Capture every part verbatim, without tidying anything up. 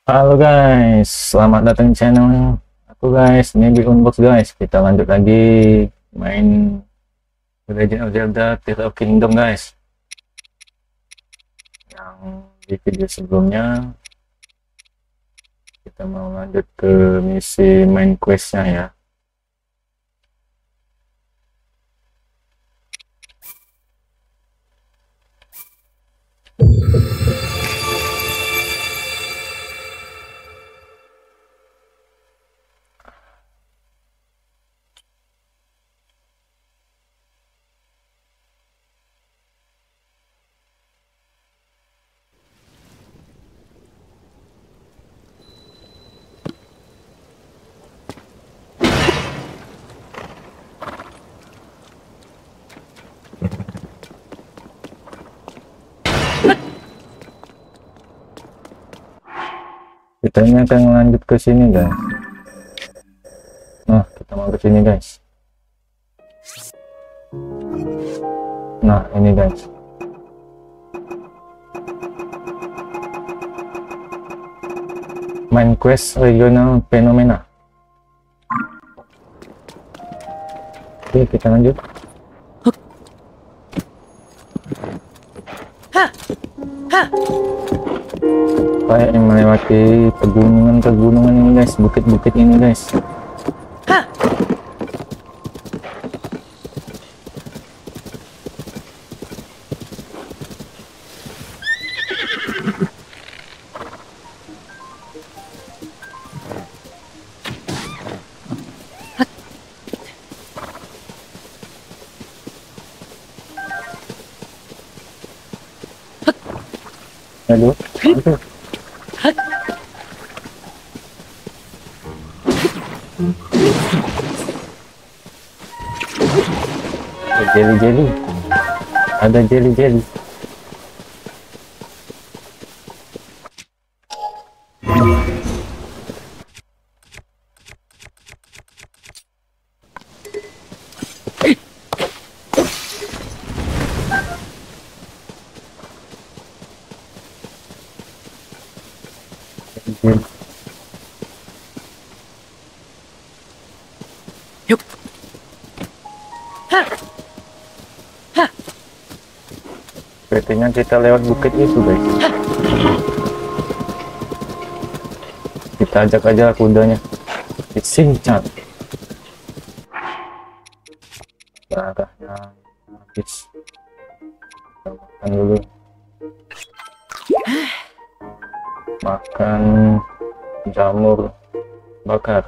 Halo guys, selamat datang di channel aku guys. Ini di Unbox guys. Kita lanjut lagi main The Legend of Zelda Tears of Kingdom guys. Yang di video sebelumnya kita mau lanjut ke misi main questnya ya. Kita ini akan lanjut ke sini guys. Nah, kita mau ke sini guys. Nah, ini guys. Main quest regional fenomena. Oke, kita lanjut. Kayak yang melewati pegunungan-pegunungan ini guys, bukit-bukit ini guys. Aduh, aduh. Jeli-jeli, ada jeli-jeli. Jeli. Yuk. Sepertinya kita lewat bukit itu guys. Kita ajak aja kudanya, disincang. Darahnya habis. Kita makan dulu. Makan jamur bakar.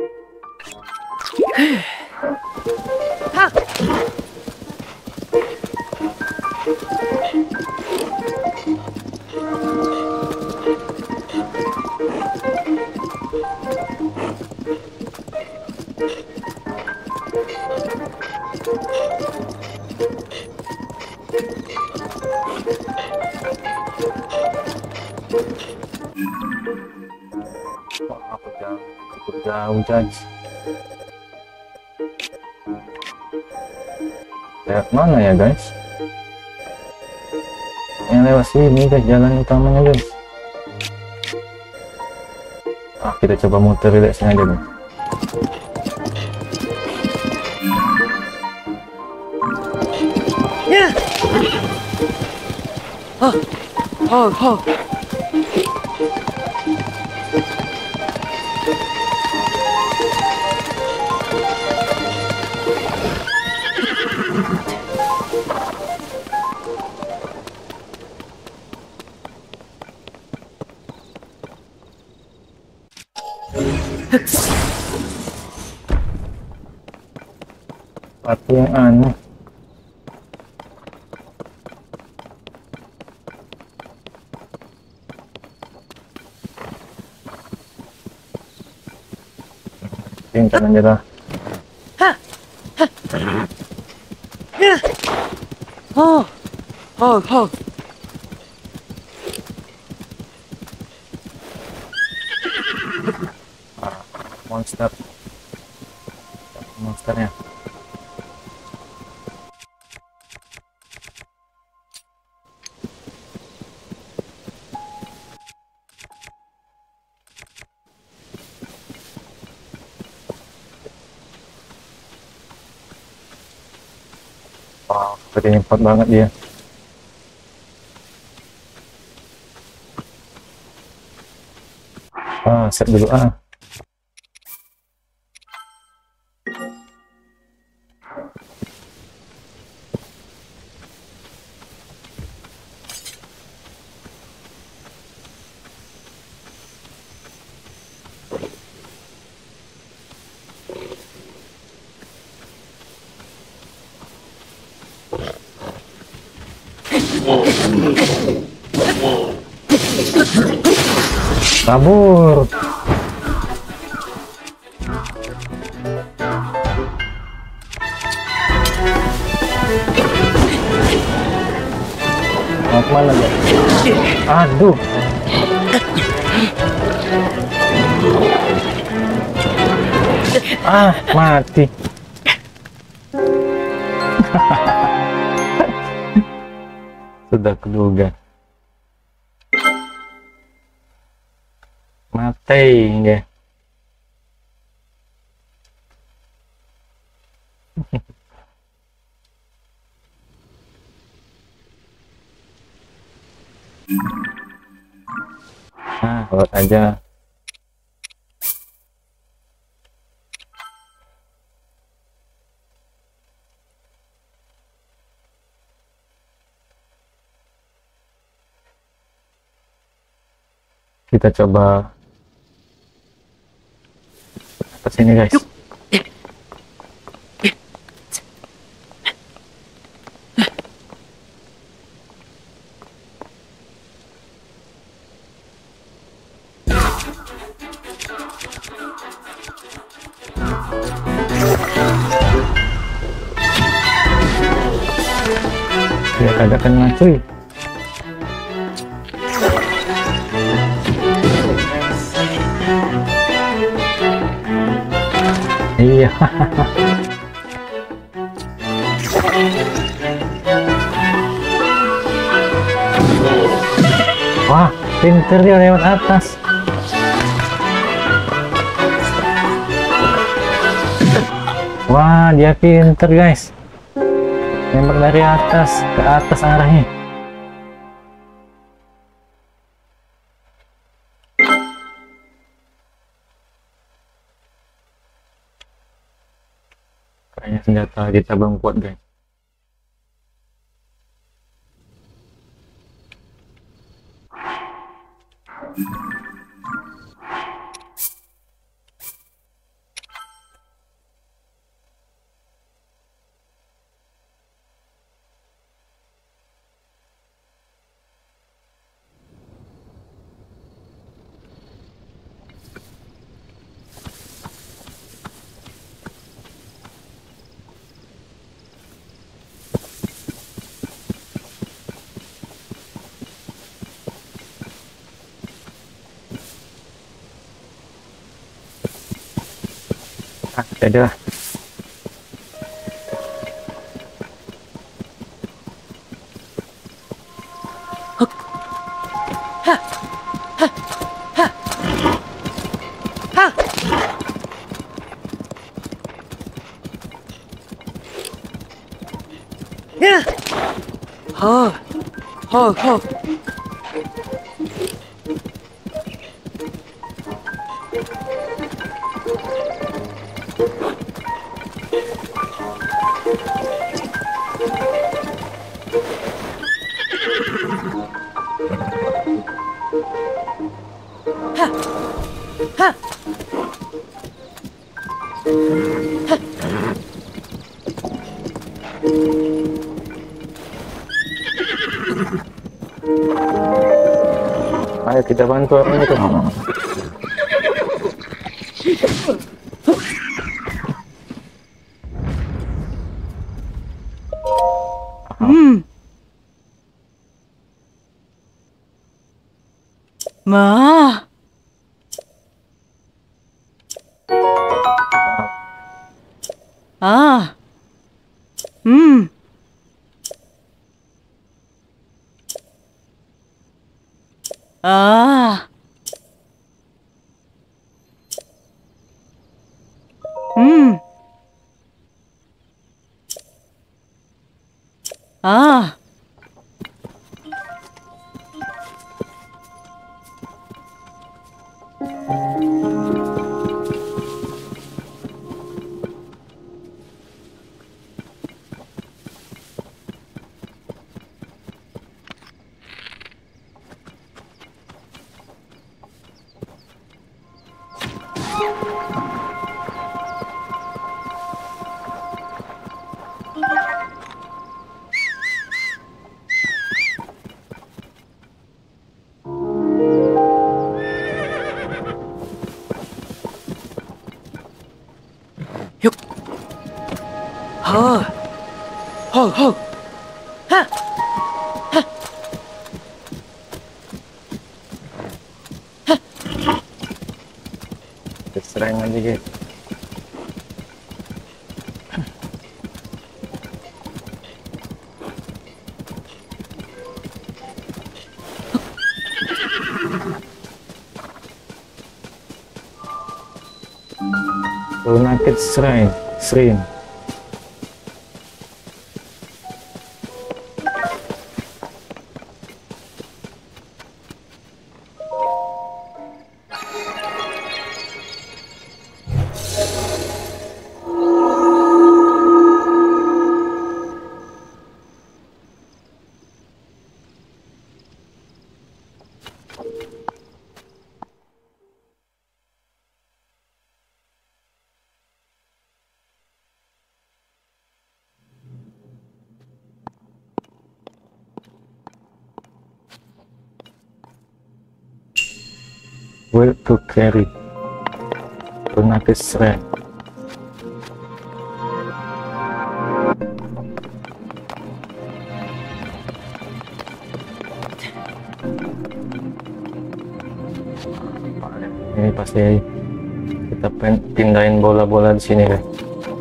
Wah, aku jauh, cukup jauh guys. Lewat mana ya guys? Yang lewat sini guys, jalan utamanya guys. Ah, kita coba muter dari sini aja guys. Ya. Oh, oh, oh. Tapi yang aneh. Pintar menyerah. Ya. Oh, oh, oh. Ah, monster. Monsternya. Wow, sepertinya cepat banget dia. Ah, set dulu ah. Kabur. Mau kemana dia? Aduh. Ah, mati. Sudah keduga. Mati dia. Nah, lewat aja. Kita coba ke sini, guys. Ya kagak kena cuy. Iya. Wah, pinter dia lewat atas. Wah, dia pinter guys. Nembak dari atas ke atas arahnya. Kayaknya senjata kita belum kuat guys. Ah, jadi lah. Oh, oh, oh. Ayo kita bantu orang itu. Hmm. Ma. Ah. Hmm. Ah. Hmm. Yuk. Ha. Ho, ho. Ha. Serain aja guys. Lunatic Shrine, Shrine. Will to carry Lunatic Shrine. Ini pasti kita pindahin bola-bola di sini guys.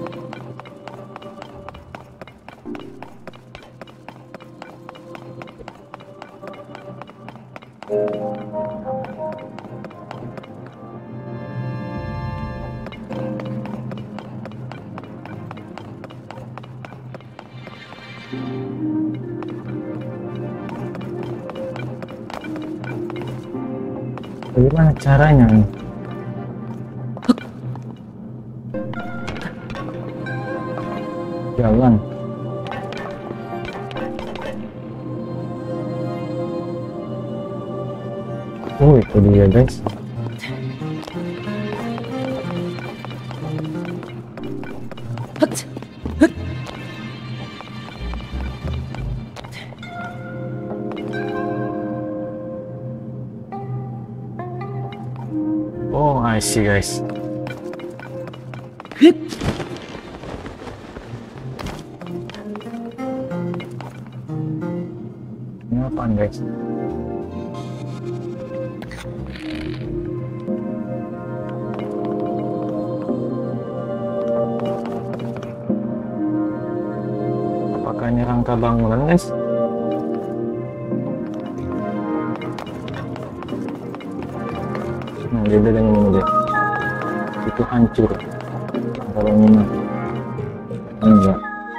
Bagaimana caranya nih? Jalan. Oh, itu dia guys. Oh, I see guys. Ini apaan guys? Apakah ini rangka bangunan guys? Nah, beda dengan ini guys. Itu hancur. Kalau ini mah enggak.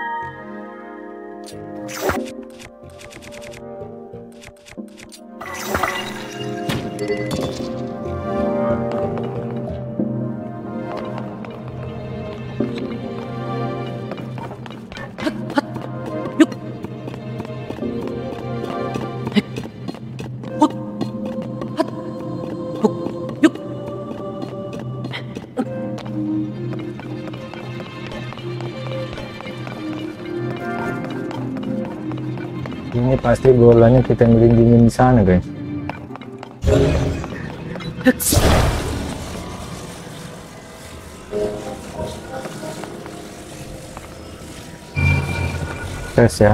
Ini pasti bolanya kita melindungi di sana guys. Tes ya.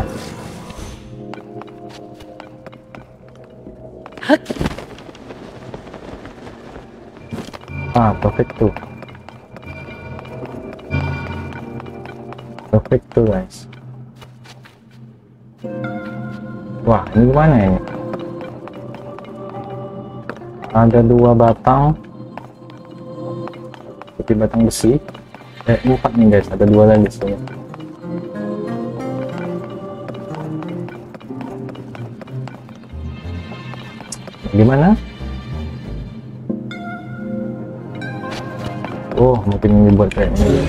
Ah, perfect tuh. Perfect tuh guys. Wah, ini gimana ini? Ada dua batang, seperti batang besi. Eh, empat nih guys, ada dua lagi sini. Gimana? Oh, mungkin ini buat kayak ini.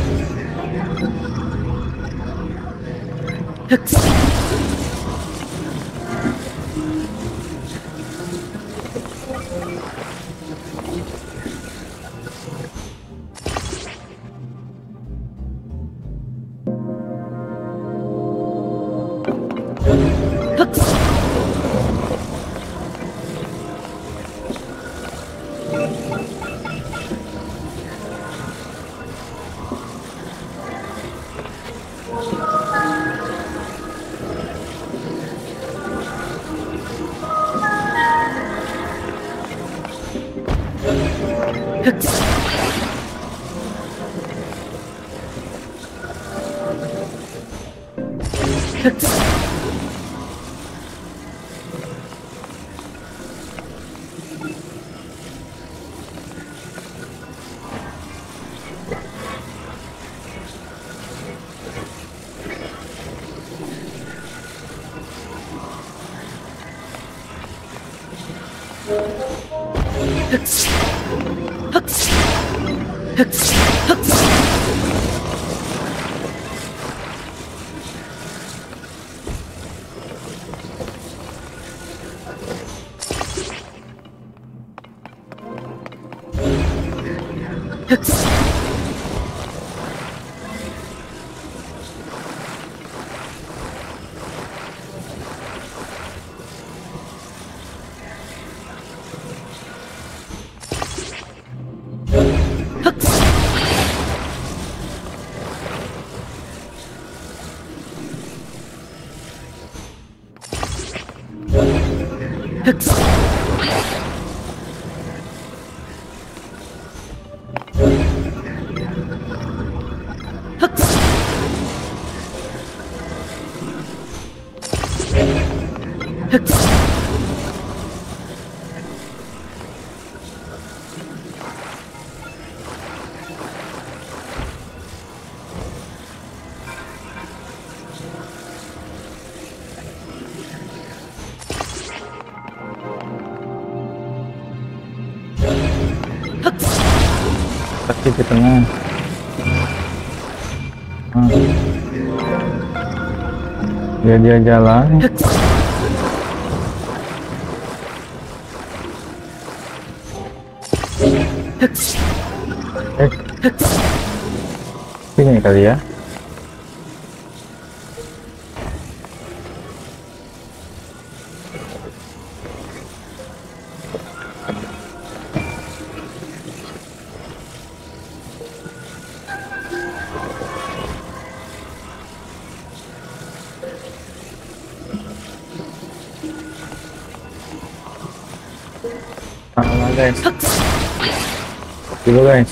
Kaki ke tengah. Ah. Biar dia jalan. Eh, sini kali ya. Salah guys. Dulu guys.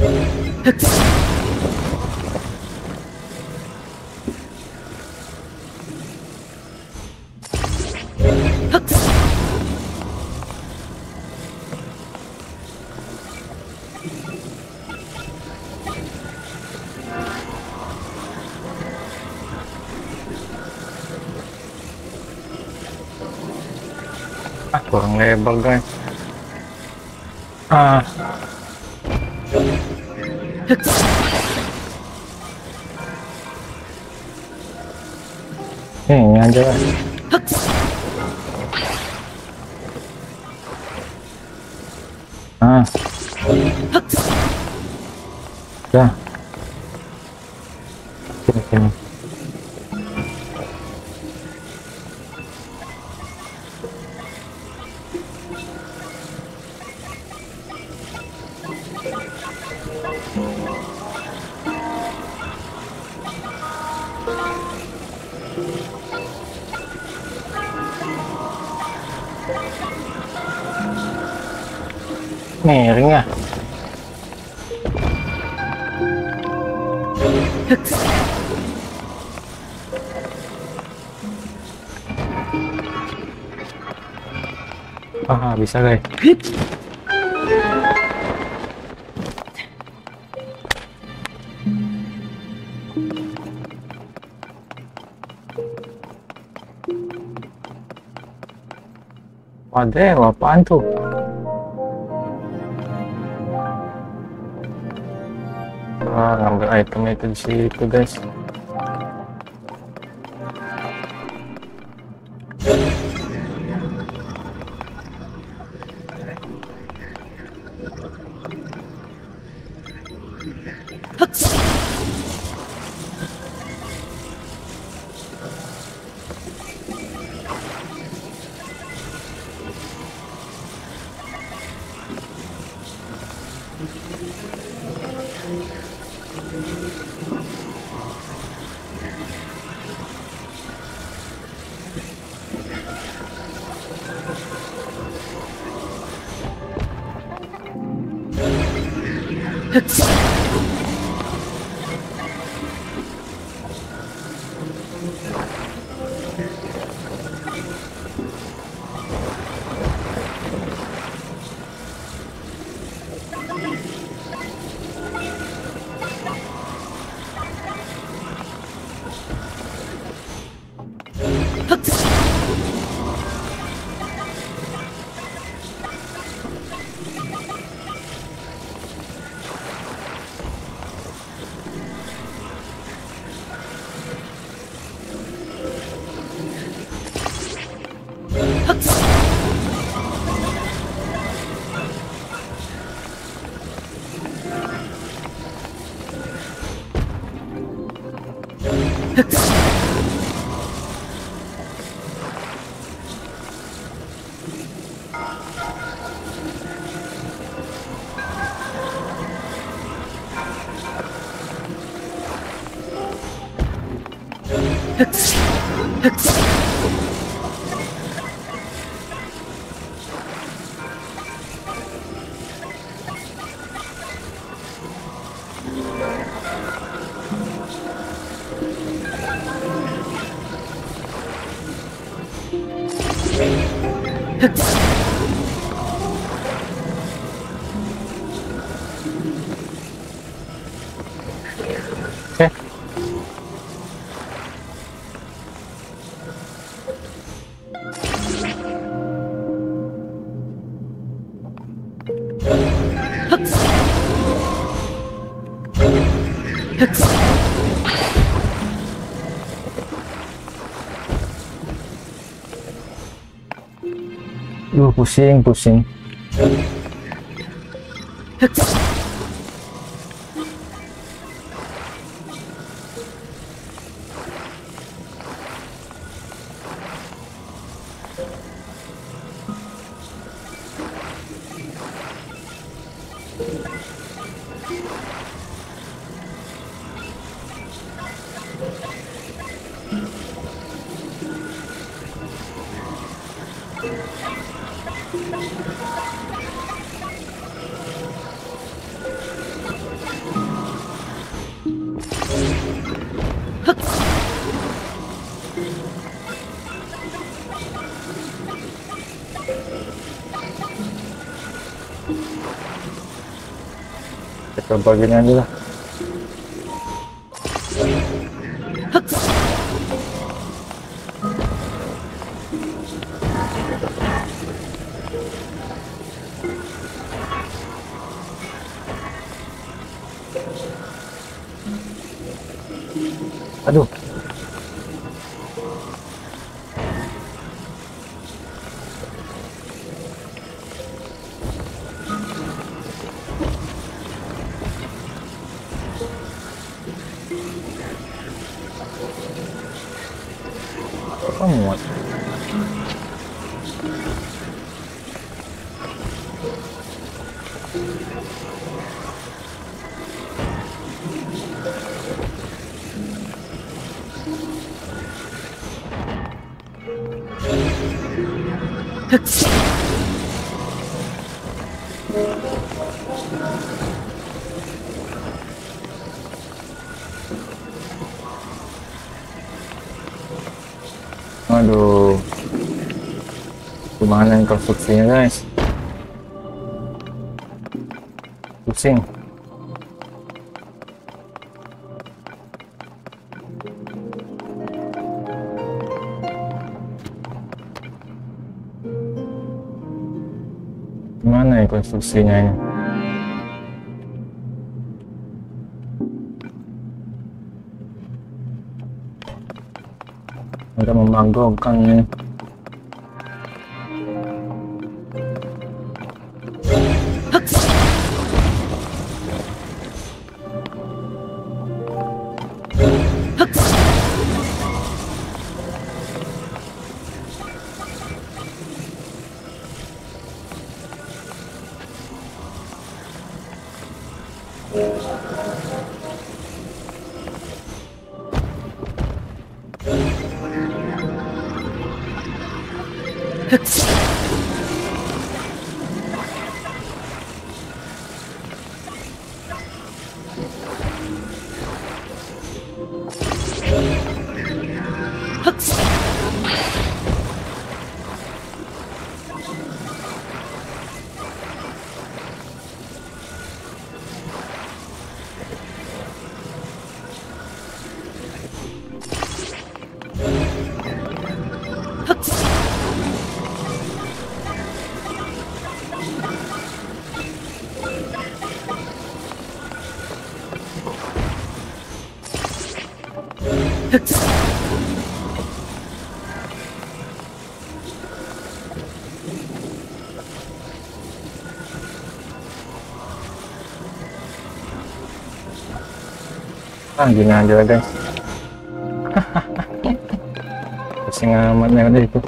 Ah, kurang lebar guys. Ah, ini aja lah. Ah, ya. Sini, sini. Miring ya. Ah, bisa guys. Waduh, apaan tuh? Ah, ngambil item itu di situ guys. Oke. Duh, pusing, pusing. Kita bagian aja lah. Aduh. Apa muat? Aduh, gimana yang konstruksinya guys? Pusing. Gimana ya konstruksinya ini? Agak memagokkan ini. Ah, gini aja lah guys. Pusing amatnya ada itu.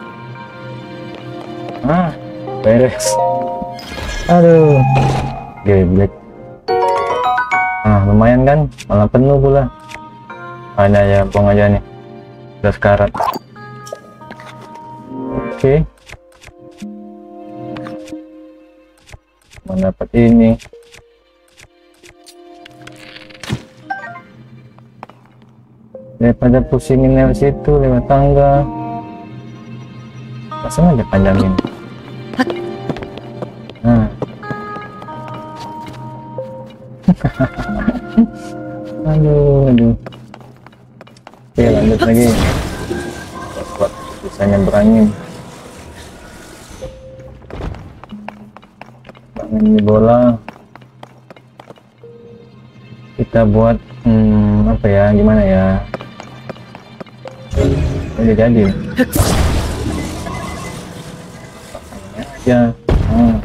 Ah, beres. Aduh, geblek. Ah, lumayan kan, malah penuh pula. Ada ya, buang aja nih. Udah sekarat. Oke. Mendapat ini. Daripada pusingin lewat situ, lewat tangga, langsung aja panjangin. Nah. aduh aduh oke, lanjut lagi. Buat bisanya berangin bangun di bola. Kita buat hmm, apa ya, gimana ya, udah jadi pakainya aja. Nah.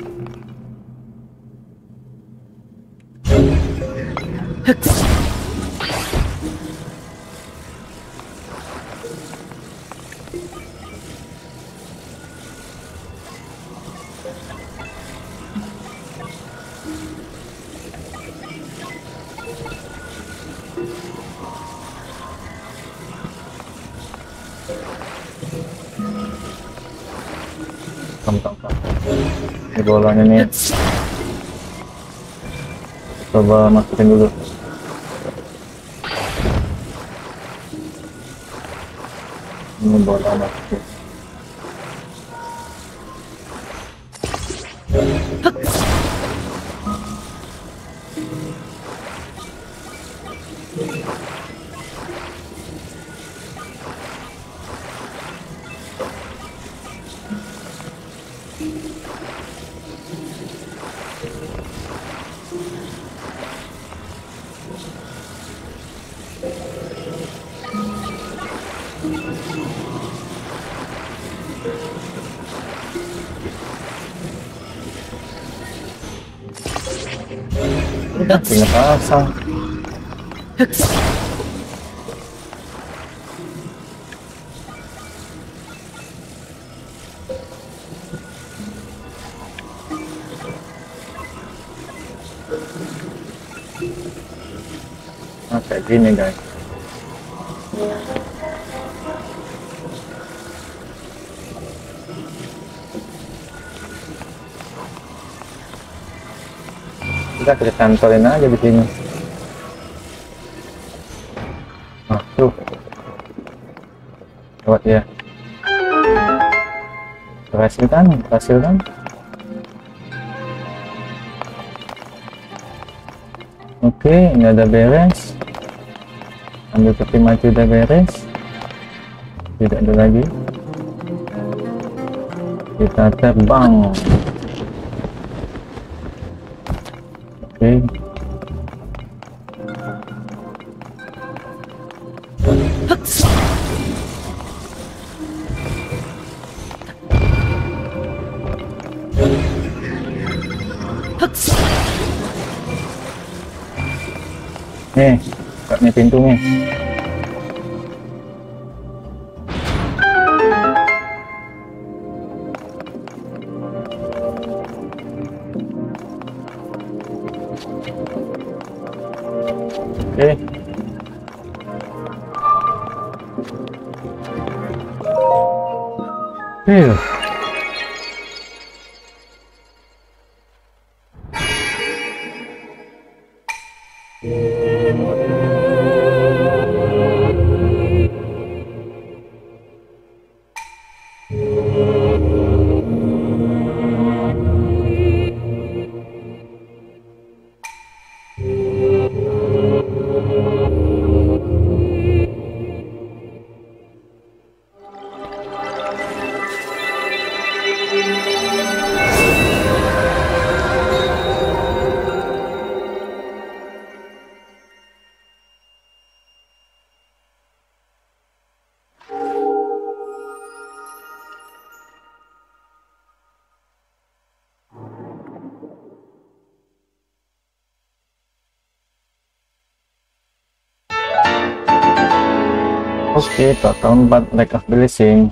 Tampak di bolanya nih, coba masukin dulu. Ini bola masukin. Udah tinggal pasang. Nah, kayak gini guys. Udah kita cantorin aja di sini. Nah, tuh. Lewat ya. Berhasil kan? Berhasil kan? Oke, ini ada beres. Ambil peti mati udah beres. Tidak ada lagi. Kita terbang. Oke. Nih, nih pintu nih. Oke. Huh. Oke, total empat lack of blessing.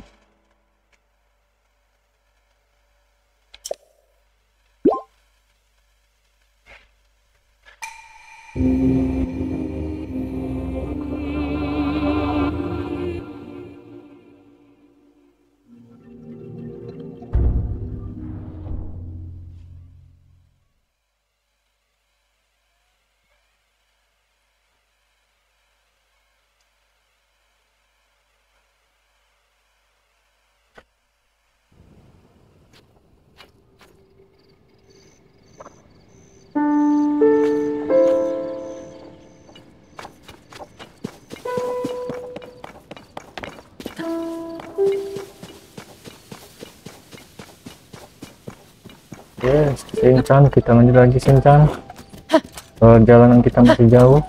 Oke, Shinchan, kita lanjut lagi Shinchan. Perjalanan kita masih jauh.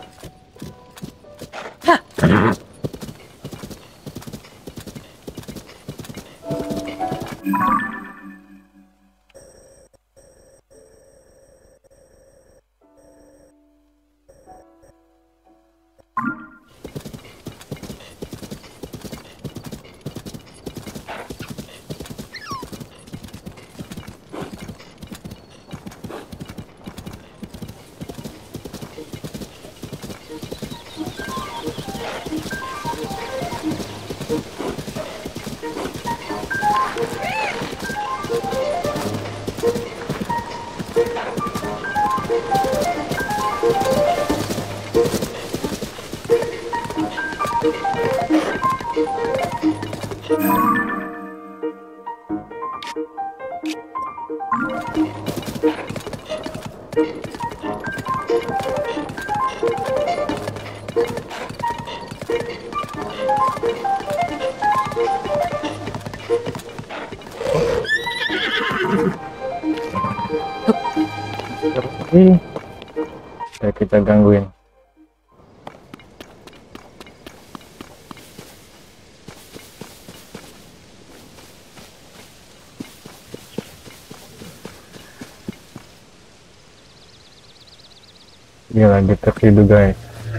Oke, ya kita gangguin. Dia lagi tertidur guys.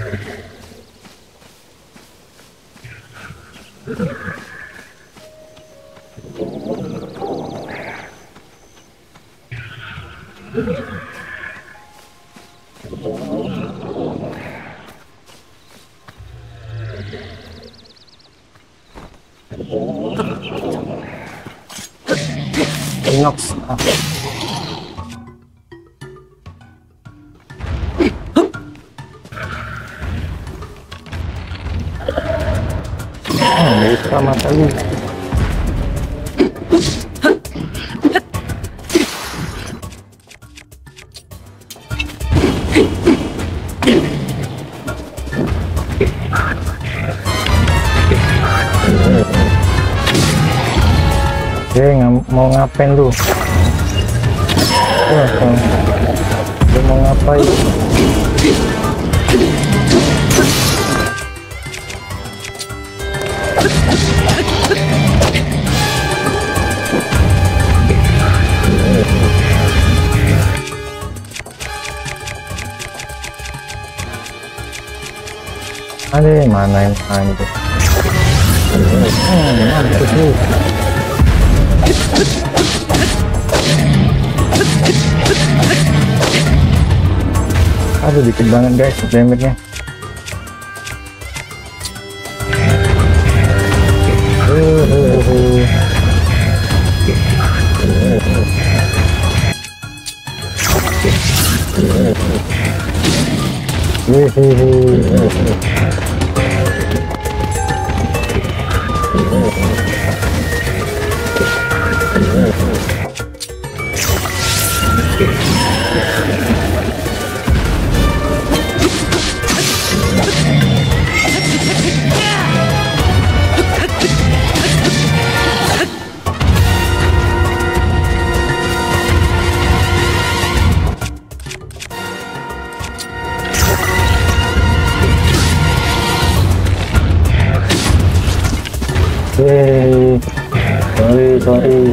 Inox. Ah. Oh, bisa mata lu. Oke, ng mau ngapain lu? Wah, lu mau ngapain? Ada mana yang main tuh? Hmm, mampus lu. Aduh, dikit banget guys damage-nya. Uh, uh, uh. Yeay, sorry, sorry.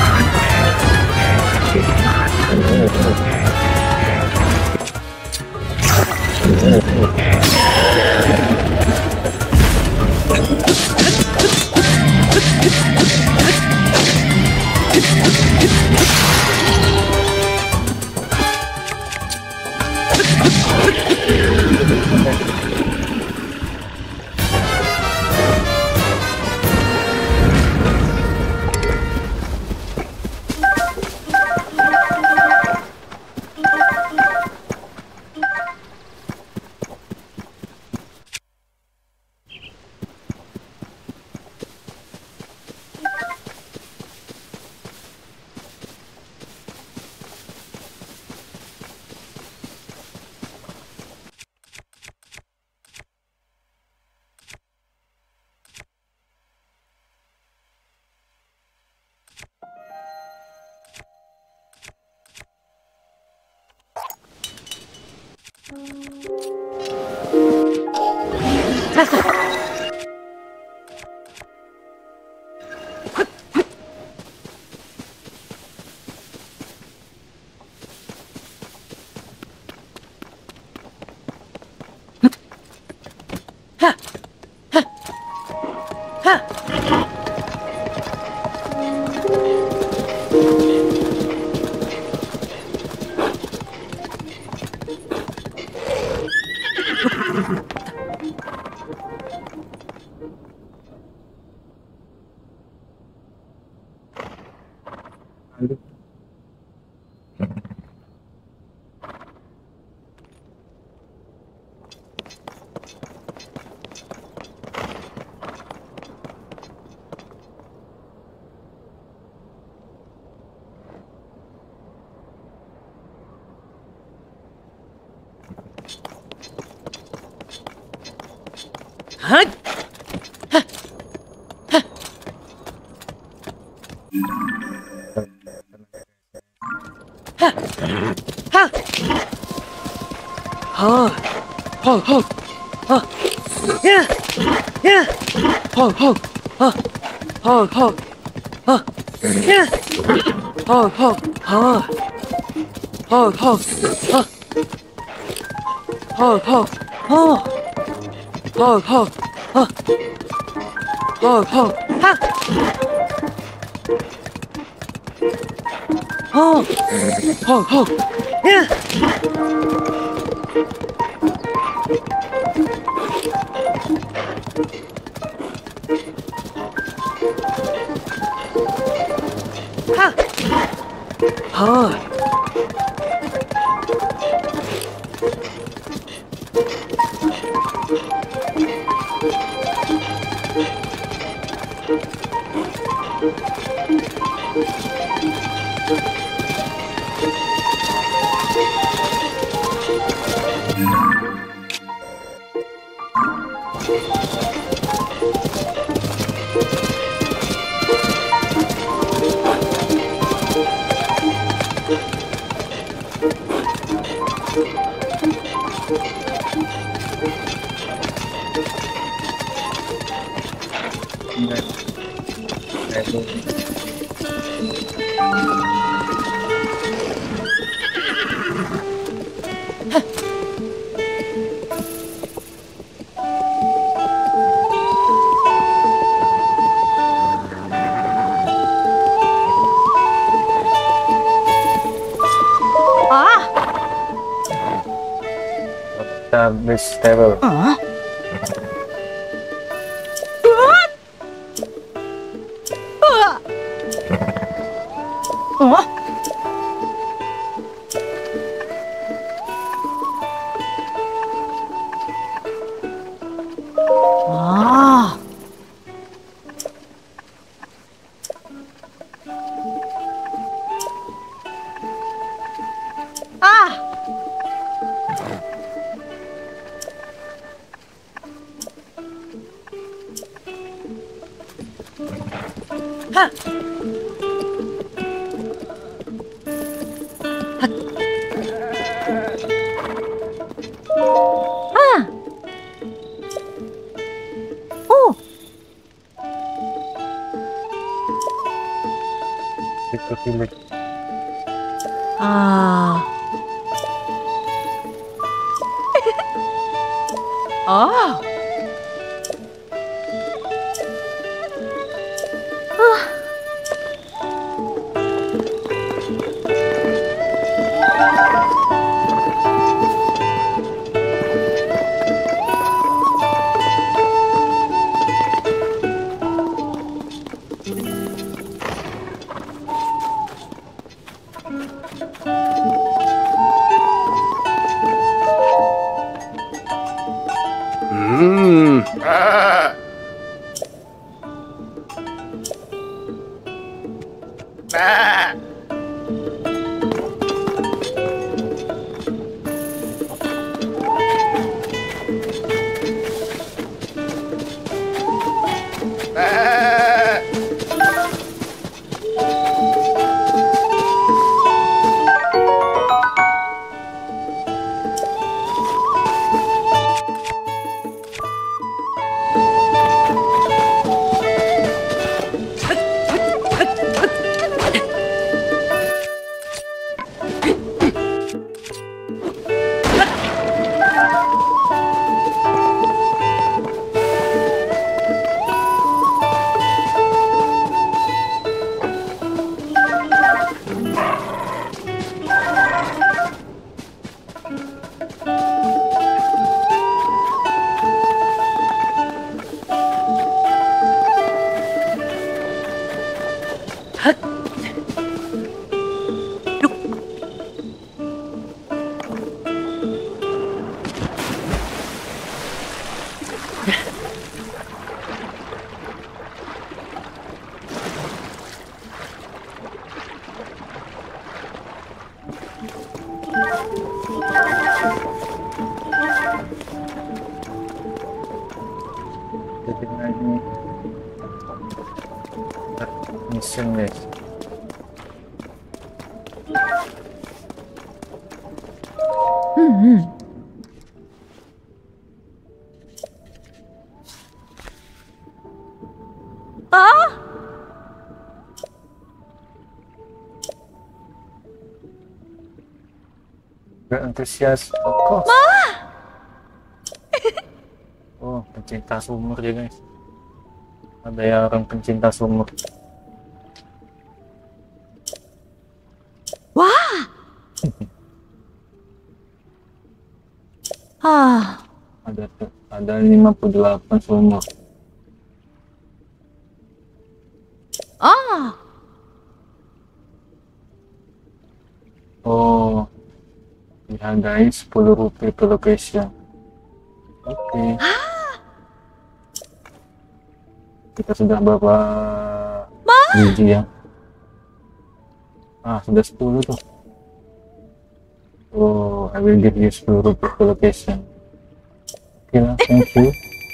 Huh? Huh? Huh? Huh? Huh? Oh, oh, oh, oh, yeah, yeah, oh, oh, oh, oh, oh, oh, yeah, oh, oh, oh, oh, oh, oh, Hog, hog, hog, hog, hog, hog, hog, hog, ha, hog, hog, hog, yeah. Ha, hog. Vegetable. Hả? Ủa? À. À. Ha. À. Ồ. Itu pilih. À. Ồ. Hmm. Ah. Ah. Ah. Jadi lagi mission guys. Hmm. À. Gak antusias, of course. pencinta sumur ya guys. Ada ya orang pencinta sumur. Wah. Ah. Ada tuh, ada lima puluh delapan sumur. Ah. Oh ya guys, sepuluh rupiah per location. Oke, kita sudah berapa biji ya? Ah, sudah sepuluh tuh. Oh, I will give you sepuluh rupiah per location. Oke lah, thank you.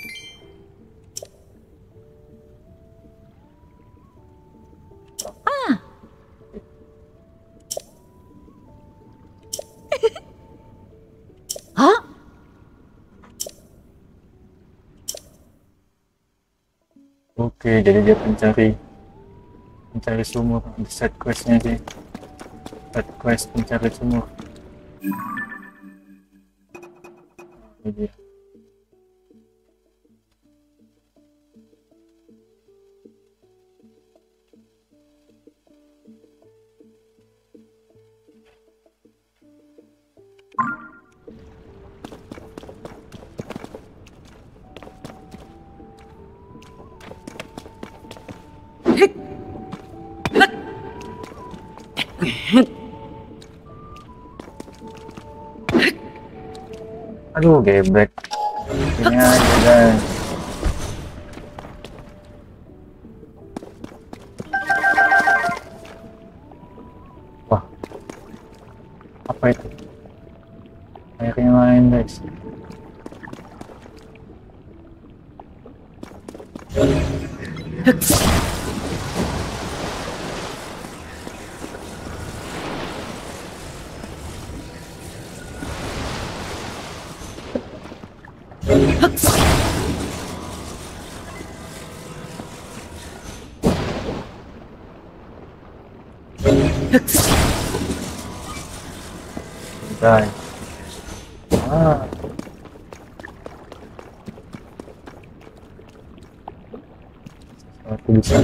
Hah? Oke, jadi dia pencari pencari sumur. Di set questnya sih, set quest pencari sumur. Ini dia. Aduh, geblek. Ini aja guys. Wah, apa itu? Airnya lain guys. Guys. Ah. Aku bisa.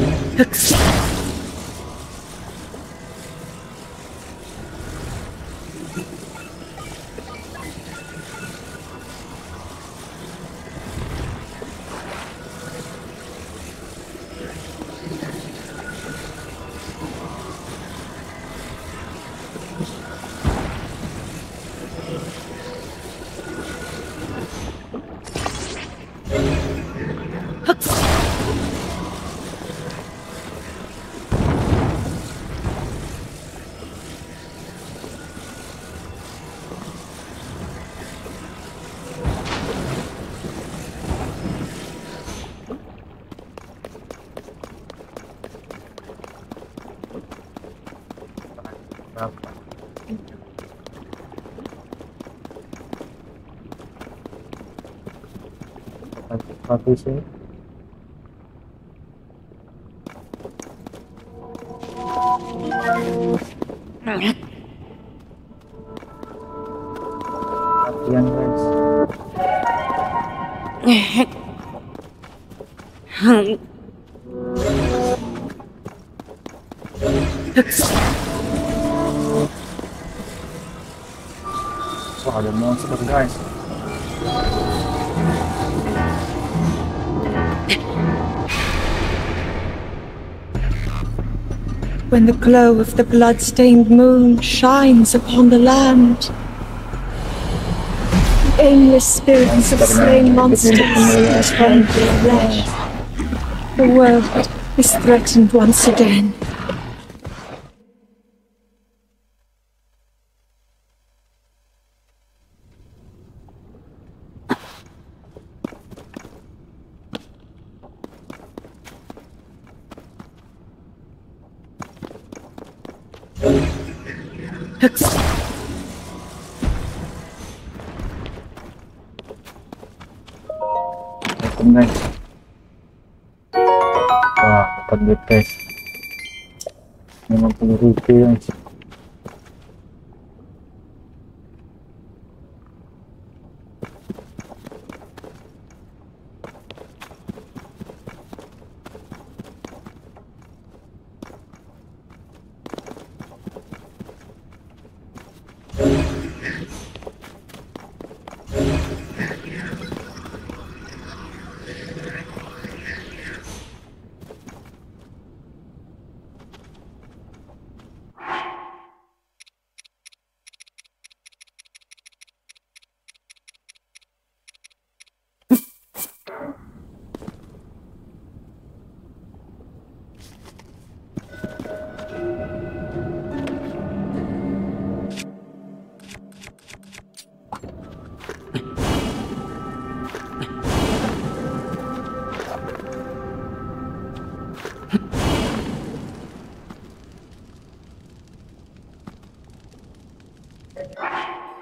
Berapa? Satu sih. Latihan guys. Wah, ada monster guys. When the glow of the blood-stained moon shines upon the land, the aimless spirits of slain monsters return to the flesh. The world is threatened once again. Guys. Wah, dapat duit guys, lima puluh rupiah.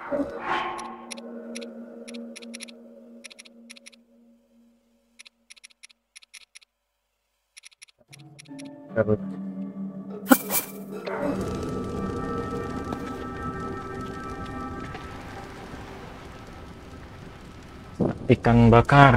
Kabut. Ikan bakar.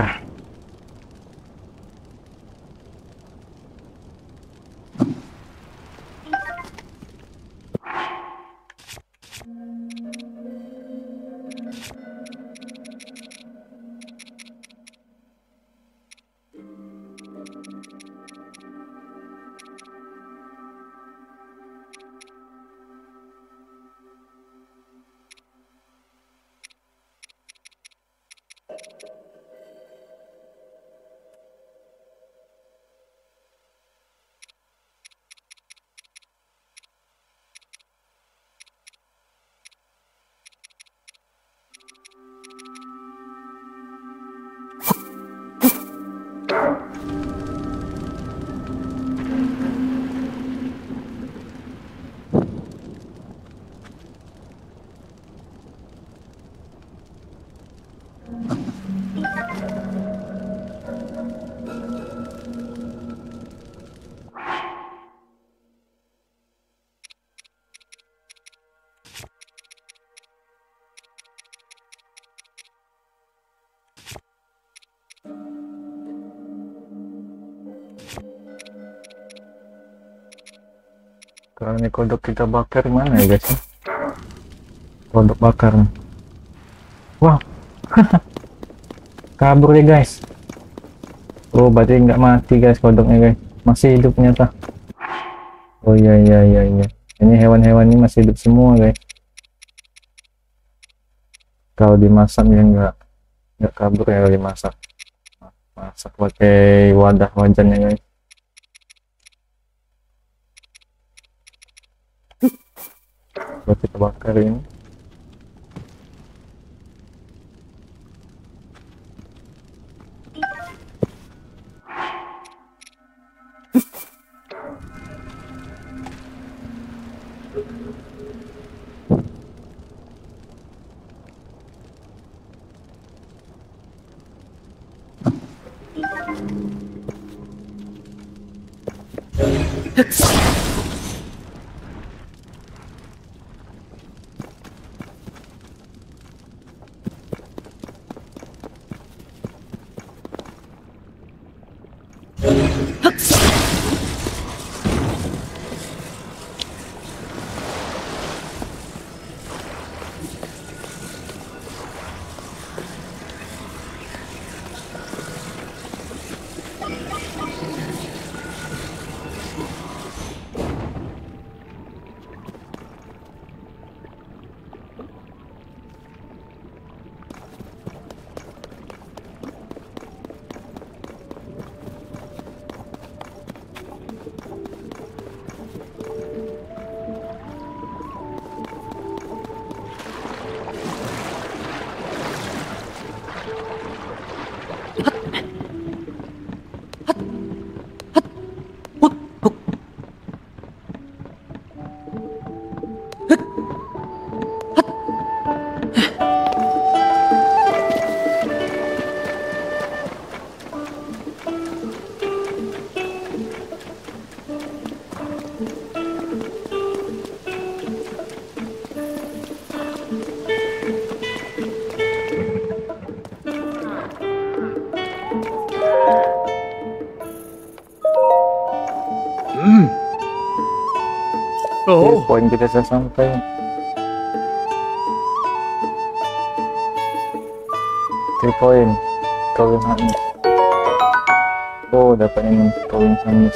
Kalau ini kodok kita bakar mana ya guys? Kodok bakar. Wow. Kabur ya guys. Oh berarti nggak mati guys kodoknya guys. Masih hidup ternyata. Oh iya iya iya iya. Ini hewan-hewan ini masih hidup semua guys. Kalau dimasak ya nggak nggak kabur ya kalau dimasak. Masak pakai wadah wajannya guys. Buat kita bakar ini. Oh, Poin kita sudah sampai. Three poin. Kawin Hamis. Oh, dapat ini kawin Hamis.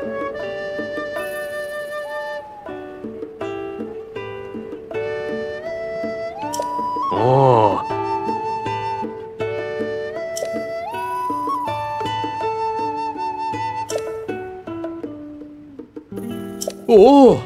oh, oh.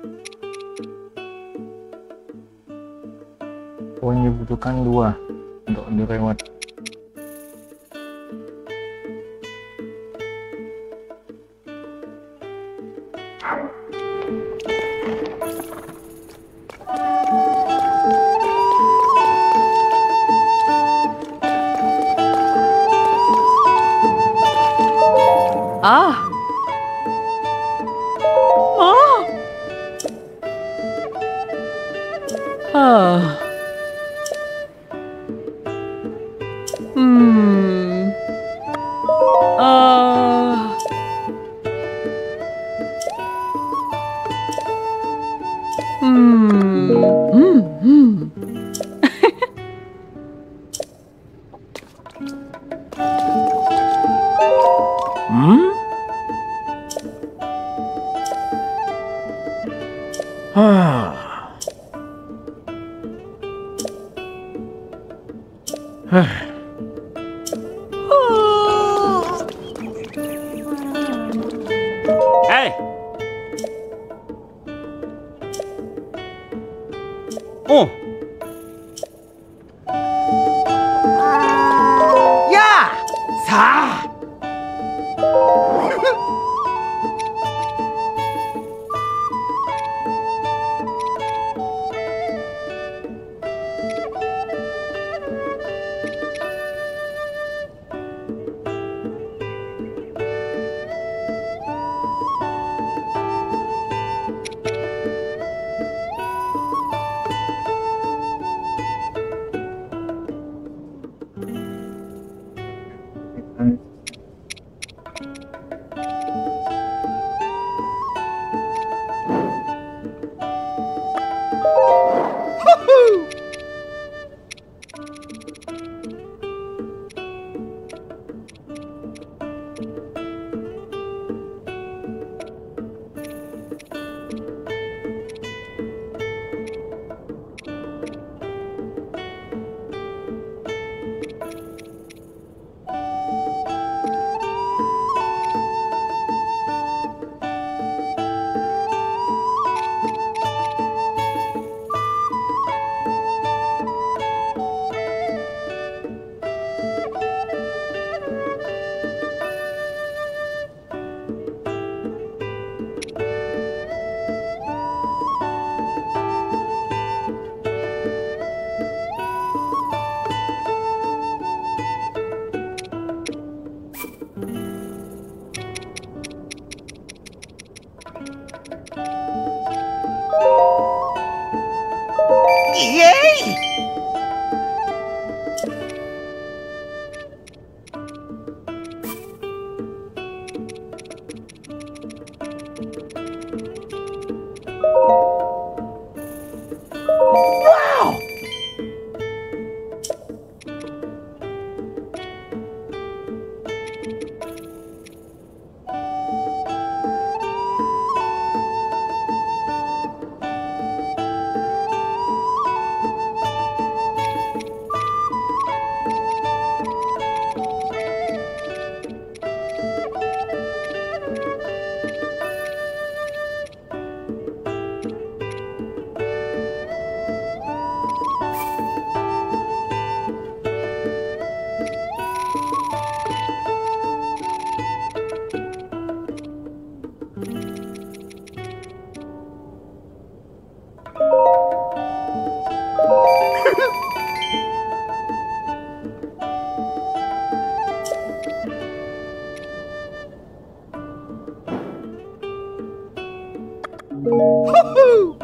Poin dibutuhkan dua. untuk direwat. Ah. Oh. Ah. Hmm. Ah. Hmm. Hmm. Hmm. Hmm? Ah. Hey. Oh. Ya. Sa. Yay! Wow! Woohoo!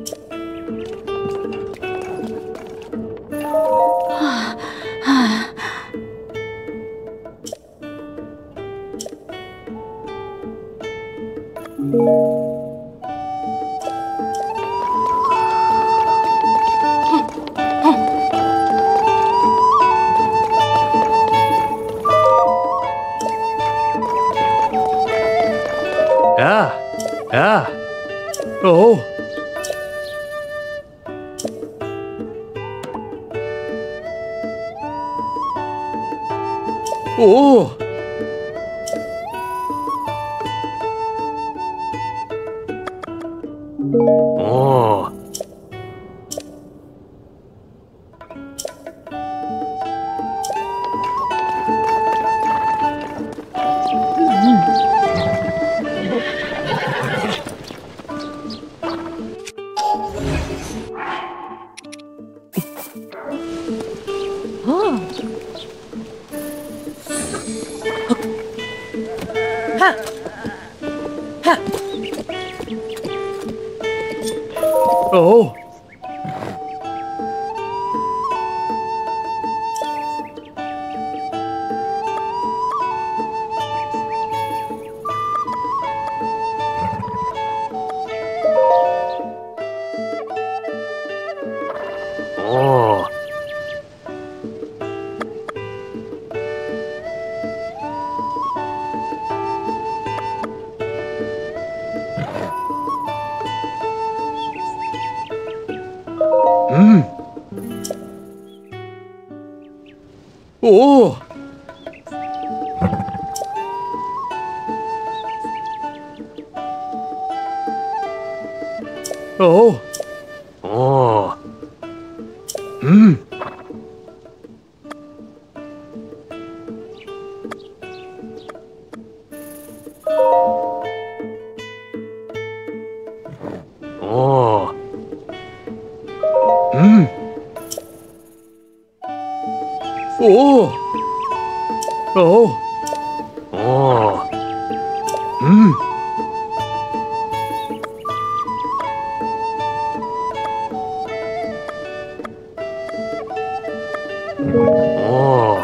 Yeah. Yeah. Oh. Oh. Oh. Oh. Oh. Hmm. Oh. Oh. Oh. Hmm. Oh. Hmm. Oh. Oh. Oh. Hmm. Oh.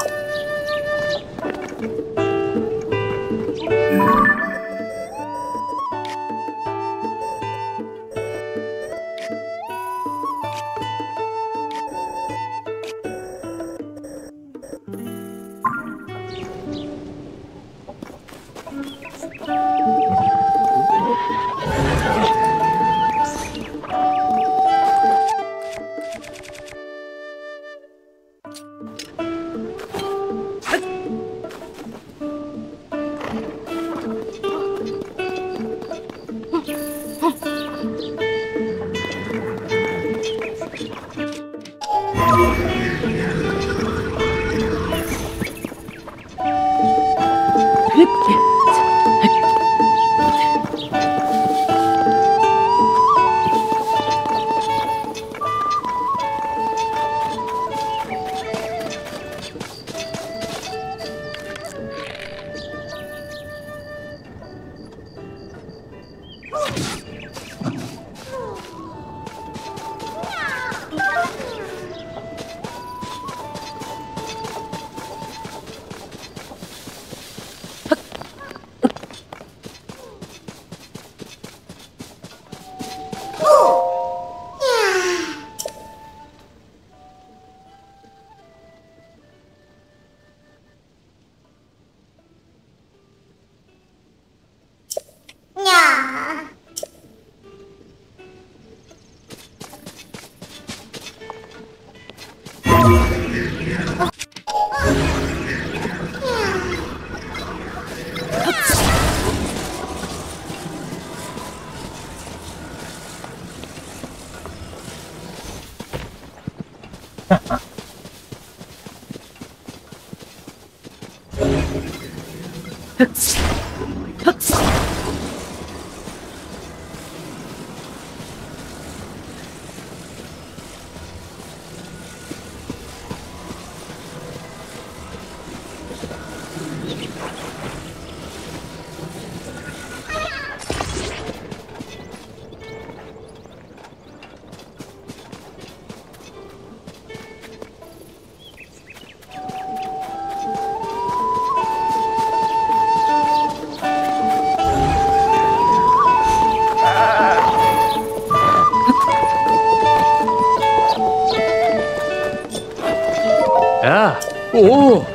Yeah. Oh.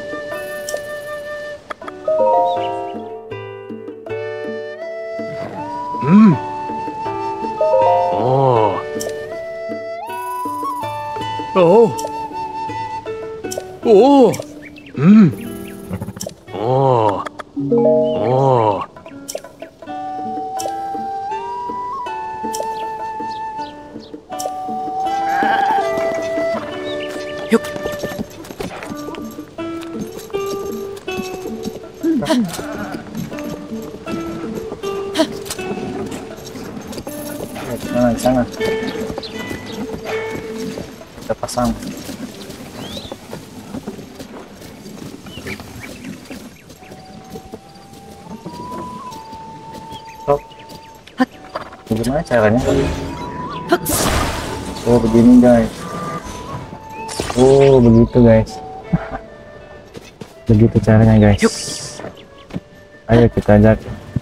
Hmm. Oh. Oh. Oh. Hmm. Oh. Oh. Nah, di sana kita pasang. Gimana caranya? Oh begini guys. Oh begitu guys. Begitu caranya guys. Ayo kita ajak.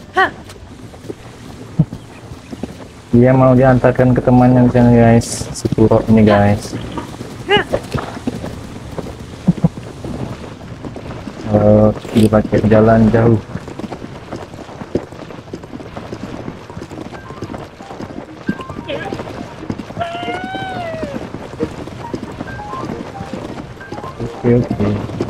Dia mau diantarkan ke temannya di sana guys, si Kuro ini guys. Kalau dipakai jalan jauh. Oke oke.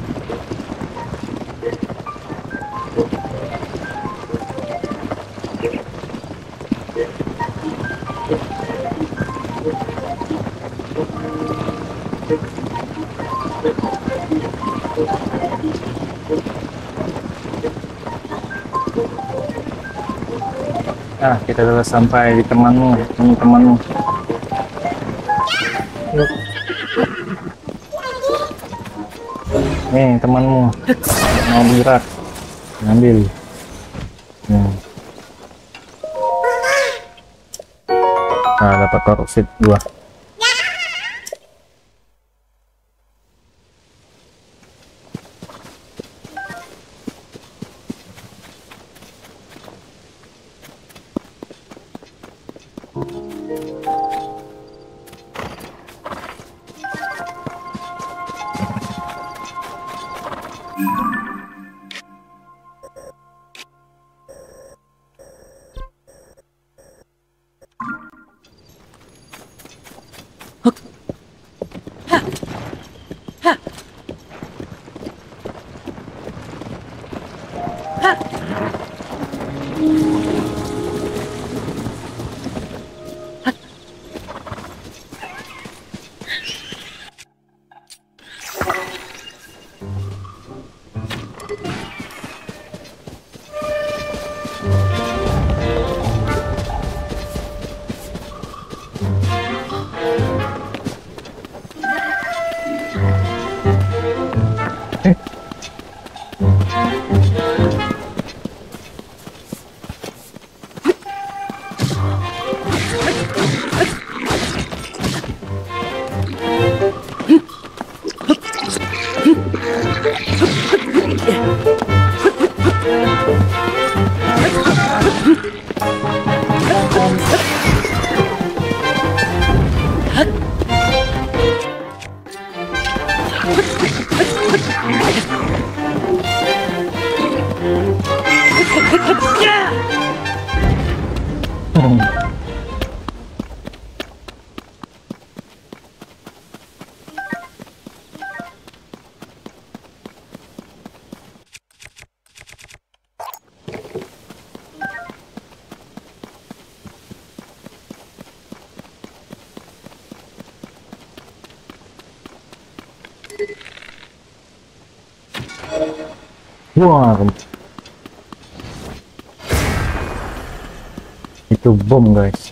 Nah, kita telah sampai di temanmu, ini temanmu. Yuk. Nih temanmu, mau gerak, ngambil. Hmm. Nah, dapat korupsi dua. Wah, itu bom guys.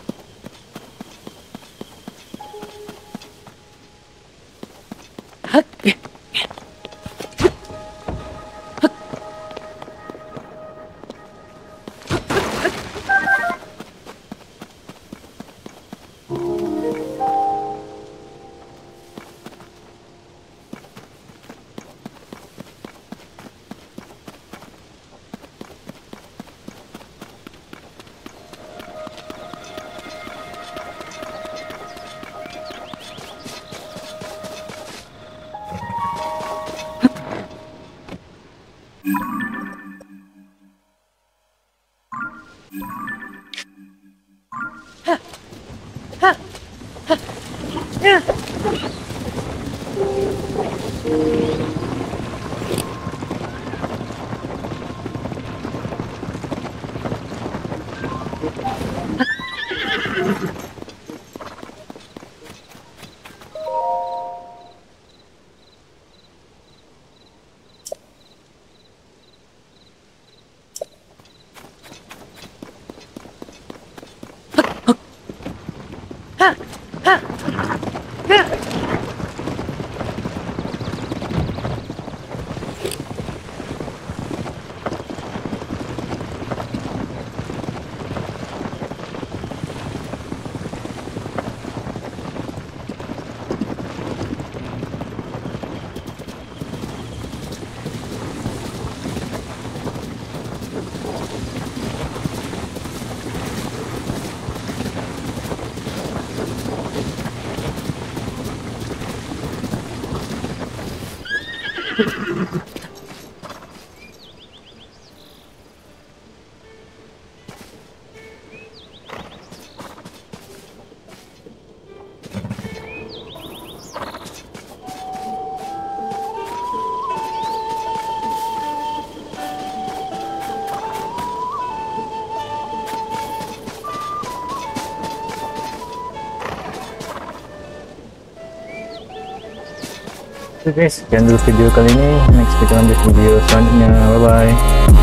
Oke guys, sekian dulu video kali ini. Next kita lanjut video selanjutnya. Bye bye.